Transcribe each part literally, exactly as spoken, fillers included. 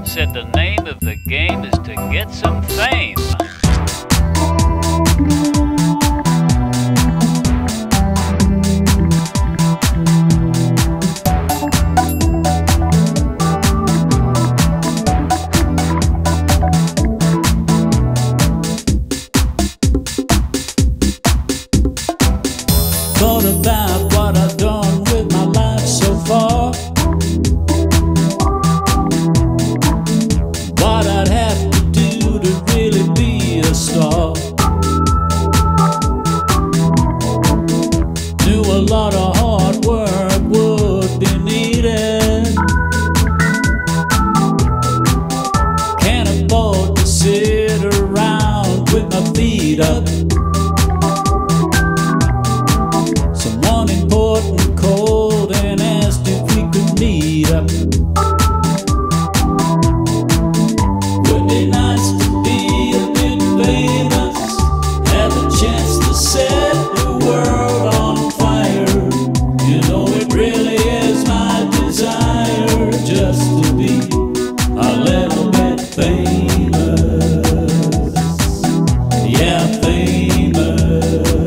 said the name of the game is to get some fame. Thought about what I've done with my life so far, what I'd have to do to really be a star. Knew a lot of hard work would be needed. Can't afford to sit around with my feet up. Someone important called and asked if we could meet up. Would be nice to be a bit famous, have a chance to set the world on fire. You know it really is my desire just to be a little bit famous. Yeah, famous.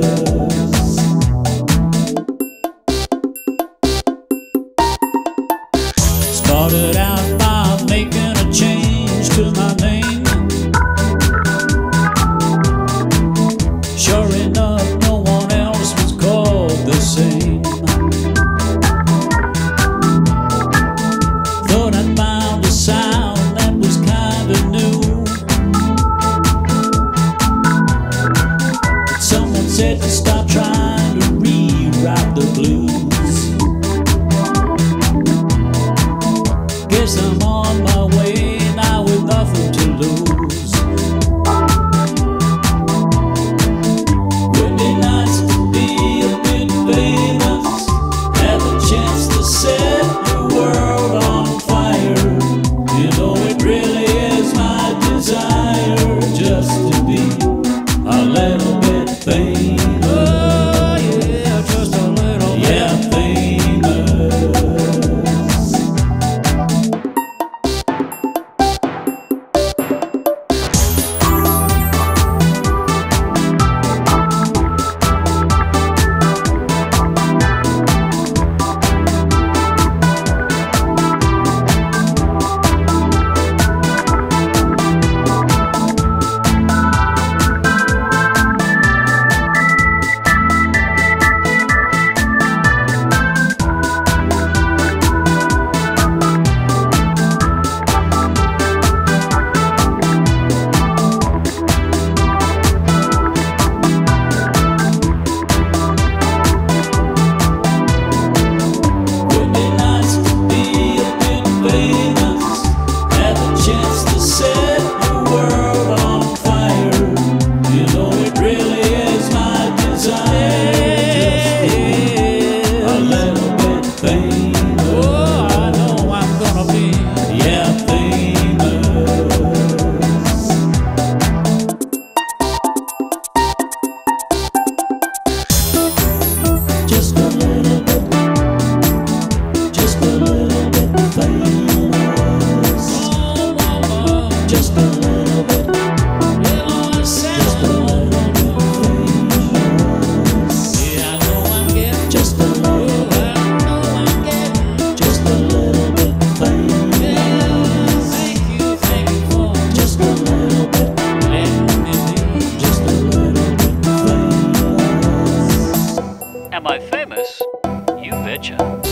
Started out by making a change to my name. Sure enough, no one else was called the same. Thought I found a sound that was kinda new, but someone said to stop trying to rewrite the blues. Guess I'm on my way now with nothing to lose. Would be nice to be a bit famous, have a chance to set the world on fire. You know it really is my desire just to be a little bit famous. Oh yeah, just a little bit. Yeah, famous. Am I famous? You betcha.